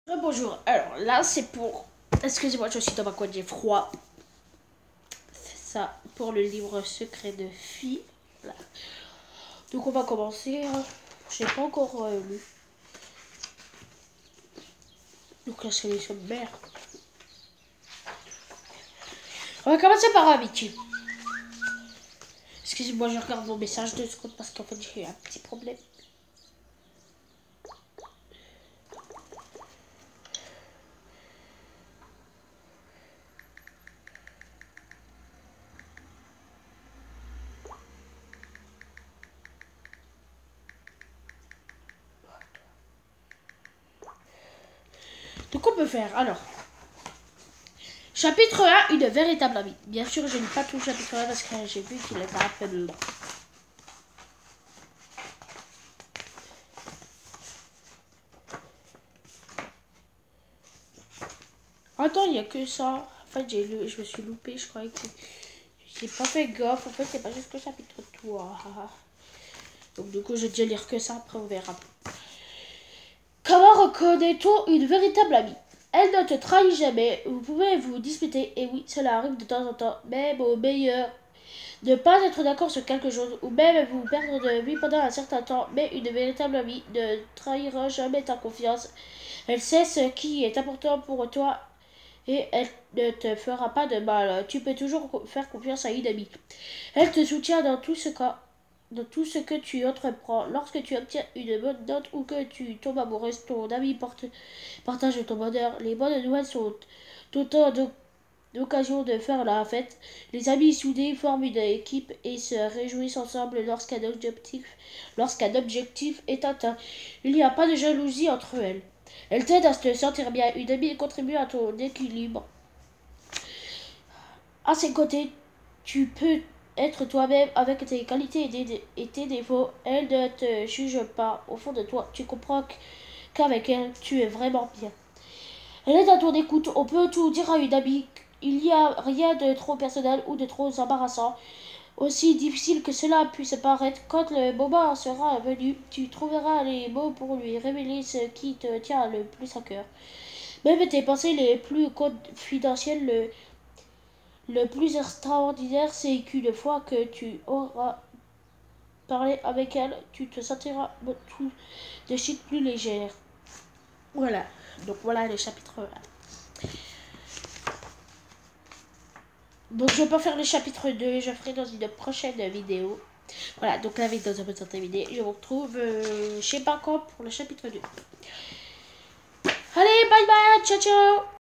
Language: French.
Bonjour, alors là c'est pour... Excusez-moi, je suis dans ma couette, j'ai froid. C'est ça, pour le livre secret de Phi. Voilà. Donc on va commencer. J'ai pas encore lu. Donc là c'est les sommaires. On va commencer par amitié. Excusez-moi, je regarde mon message 2 secondes parce qu'en fait j'ai un petit problème. Donc on peut faire, alors... Chapitre 1, une véritable amie. Bien sûr, je n'ai pas tout le chapitre 1 parce que j'ai vu qu'il était un peu long. Attends, il n'y a que ça. En fait, je me suis loupé, je croyais que... J'ai pas fait gaffe, en fait, c'est pas juste le chapitre 3. Donc du coup, je vais déjà lire que ça, après on verra. Comment reconnaît-on une véritable amie? Elle ne te trahit jamais, vous pouvez vous disputer, et oui, cela arrive de temps en temps, même au meilleur. Ne pas être d'accord sur quelque chose, ou même vous perdre de vue pendant un certain temps, mais une véritable amie ne trahira jamais ta confiance. Elle sait ce qui est important pour toi et elle ne te fera pas de mal. Tu peux toujours faire confiance à une amie. Elle te soutient dans tout ce que tu entreprends. Lorsque tu obtiens une bonne note ou que tu tombes amoureuse, ton ami partage ton bonheur. Les bonnes nouvelles sont autant d'occasions de faire la fête. Les amis soudés forment une équipe et se réjouissent ensemble lorsqu'un objectif est atteint. Il n'y a pas de jalousie entre elles. Elle t'aide à te sentir bien. Une amie contribue à ton équilibre. À ses côtés, tu peux être toi-même avec tes qualités et tes défauts. Elle ne te juge pas. Au fond de toi, tu comprends qu'avec elle, tu es vraiment bien. Elle est à ton écoute. On peut tout dire à une amie. Il n'y a rien de trop personnel ou de trop embarrassant. Aussi difficile que cela puisse paraître, quand le moment sera venu, tu trouveras les mots pour lui révéler ce qui te tient le plus à cœur. Même tes pensées les plus confidentielles, le plus extraordinaire, c'est qu'une fois que tu auras parlé avec elle, tu te sentiras tout de suite plus légère. Voilà. Donc voilà le chapitre 1. Donc je vais pas faire le chapitre 2, je ferai dans une prochaine vidéo. Voilà, donc la vidéo est terminée. Je vous retrouve, je sais pas quand, pour le chapitre 2. Allez, bye bye, ciao ciao.